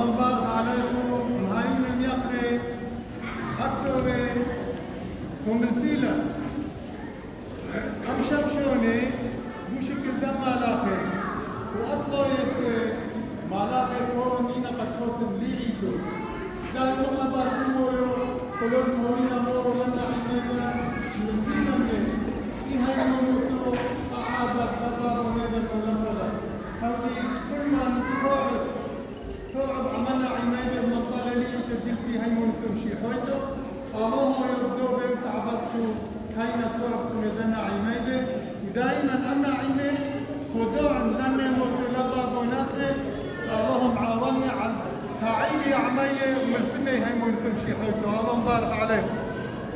اللهم بارك عليكم هاي من يقري أكثر ومن أم شمشوني بشكل دم مالاخي وأطلع يسي مالاخي كورونينا قد كوتن ليعيدو زايو أبا سمويو قلوب موينا مورو لنا حمينا من فينا من إيها يموتو أعادت بابا ونيدا ولمبلا هذه كل من توعب عملنا عميدا من طاللي تجد فيها يموتو شي حويتو الله يردو بهم تعبدتو كاينة صورة مدنا عميدة ودائما أنا عميد خضوع لنا مطلبة بناتي اللهم عاوني عن تعيني عمية والفنة هي ممكن شي حيث اللهم بارك عليكم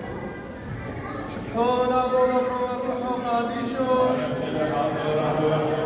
شبحونا ضرر وروحوا قاديشون